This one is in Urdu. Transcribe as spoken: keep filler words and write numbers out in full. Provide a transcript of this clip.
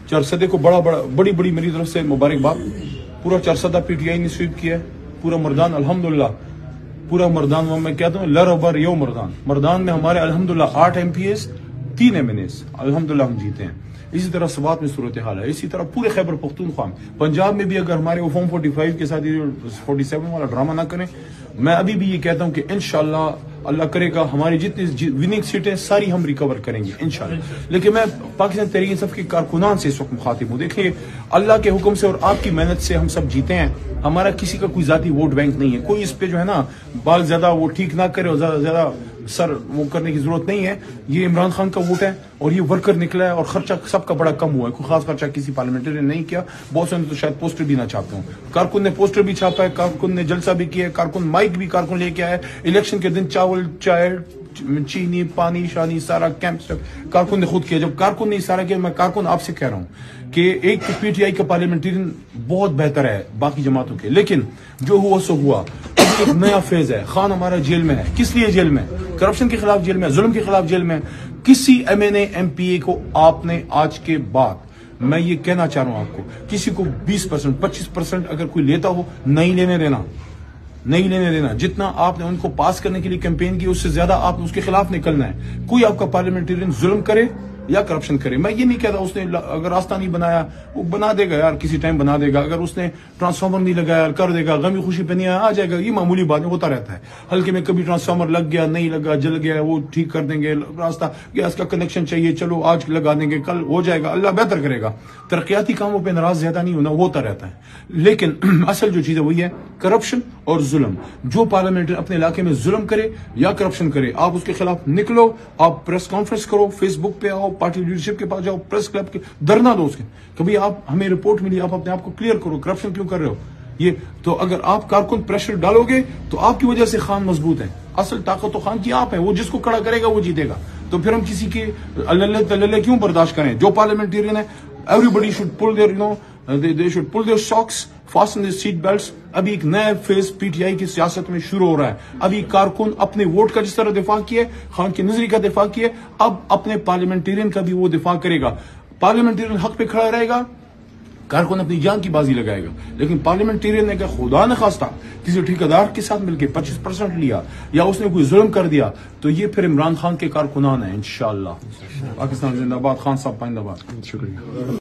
چرسدے کو بڑا بڑا بڑی بڑی میری طرف سے مبارکباد. پورا چرسدہ پی ٹی آئی نے سویپ کیا ہے. پورا مردان الحمدللہ پورا مردان وہ میں کہتا ہوں لر بر یو مردان مردان میں ہمارے الحمدللہ آٹھ ایم پی ایس تین ایم این ایس الحمدللہ ہم جیتے ہیں. اسی طرح سوات میں صورتحال ہے. اسی طرح پورے خیبر پختونخوا پنجاب میں بھی اگر ہمارے وہ فارم فورٹی فائیو کے ساتھ فورٹی سیون والا ڈرامہ نہ کریں, میں ابھی بھی یہ کہتا ہوں کہ انشاءاللہ اللہ کرے گا ہماری جتنی وننگ سیٹیں ساری ہم ریکور کریں گے انشاءاللہ. لیکن میں پاکستان تحریک انصاف کے کارکنان سے اس وقت مخاطب ہوں. دیکھیے اللہ کے حکم سے اور آپ کی محنت سے ہم سب جیتے ہیں. ہمارا کسی کا کوئی ذاتی ووٹ بینک نہیں ہے. کوئی اس پہ جو ہے نا بال زیادہ وہ ٹھیک نہ کرے اور زیادہ زیادہ سر وہ کرنے کی ضرورت نہیں ہے. یہ عمران خان کا ووٹ ہے اور یہ ورکر نکلا ہے اور خرچہ سب کا بڑا کم ہوا ہے. کوئی خاص خرچہ کسی پارلیمنٹری نے نہیں کیا. بہت سے تو شاید پوسٹر بھی نہ چھاپتے ہوں. کارکن نے پوسٹر بھی چھاپا ہے, کارکن نے جلسہ بھی کیا ہے, کارکن مائک بھی کارکن لے کے آیا ہے. الیکشن کے دن چاول چائے چینی پانی شانی سارا کیمپ کارکن نے خود کیا. جب کارکن نے سارا کیا, میں کارکن آپ سے کہہ رہا ہوں کہ ایک پی ٹی آئی کا پارلیمنٹرین بہت بہتر ہے باقی جماعتوں کے, لیکن جو ہوا سو ہوا. ایک نیا فیز ہے. خان ہمارا جیل میں ہے. کس لیے جیل میں؟ کرپشن کے خلاف جیل میں, ظلم کے خلاف جیل میں. کسی M N A M P A کو آپ نے آج کے بعد میں یہ کہنا چاہ رہا ہوں آپ کو, کسی کو بیس پرسنٹ پچیس پرسنٹ اگر کوئی لیتا ہو نہیں لینے دینا, نہیں لینے دینا. جتنا آپ نے ان کو پاس کرنے کے لیے کیمپین کی اس سے زیادہ آپ نے اس کے خلاف نکلنا ہے. کوئی آپ کا پارلیمنٹرین ظلم کرے یا کرپشن کرے, میں یہ نہیں کہتا اس نے اگر راستہ نہیں بنایا وہ بنا دے گا یار, کسی ٹائم بنا دے گا. اگر اس نے ٹرانسفارمر نہیں لگایا کر دے گا, غمی خوشی پہ نہیں آیا آ جائے گا. یہ معمولی بات ہوتا رہتا ہے. ہلکے میں کبھی ٹرانسفارمر لگ گیا نہیں لگا جل گیا وہ ٹھیک کر دیں گے. راستہ گیس کا کنیکشن چاہیے چلو آج لگا دیں گے کل ہو جائے گا, اللہ بہتر کرے گا. ترقیاتی کاموں پہ ناراض زیادہ نہیں ہونا, ہوتا رہتا ہے. لیکن اصل جو چیز ہے وہی ہے کرپشن اور ظلم. جو پارلیمنٹ اپنے علاقے میں ظلم کرے یا کرپشن کرے آپ اس کے خلاف نکلو, آپ پریس کانفرنس کرو, فیس بک پہ آؤ, پارٹی لیڈرشپ کے پاس جاؤ, پریس کلب کے دھرنا دو. اس کے کبھی آپ ہمیں رپورٹ ملی آپ اپنے آپ کو کلیئر کرو کرپشن کیوں کر رہے ہو. یہ تو اگر آپ کارکن پریشر ڈالو گے تو آپ کی وجہ سے خان مضبوط ہے. اصل طاقت تو خان کی آپ ہے, وہ جس کو کھڑا کرے گا وہ جیتے گا. تو پھر ہم کسی کے اللہ تللہ کیوں برداشت کریں. جو پارلیمنٹرین ہے every should pull their you know they should pull their socks fasten their seat belts. ابھی ایک نیا فیز پی ٹی آئی کی سیاست میں شروع ہو رہا ہے. ابھی کارکن اپنے ووٹ کا جس طرح دفاع کیا ہے, خان کی نظری کا دفاع کیا ہے, اب اپنے پارلیمنٹرین کا بھی وہ دفاع کرے گا. پارلیمنٹرین حق پہ کھڑا رہے گا, کارکن اپنی جان کی بازی لگائے گا. لیکن پارلیمنٹرین نے کہا خدا نہ خواستہ کسی ٹھیکیدار کے ساتھ مل کے پچیس پرسنٹ لیا یا اس نے کوئی ظلم کر دیا تو یہ پھر عمران خان کے کارکنان ہیں انشاءاللہ. پاکستان زندہ باد, خان صاحب پائندہ باد. شکریہ.